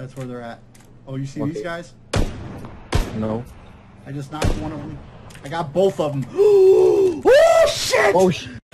That's where they're at. Oh, you see these guys? No. I just knocked one of them. I got both of them. Oh, shit! Oh, shit.